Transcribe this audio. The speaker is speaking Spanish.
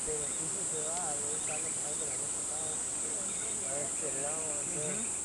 beneficio se va a estarlo pagando el año pasado a este lado, entonces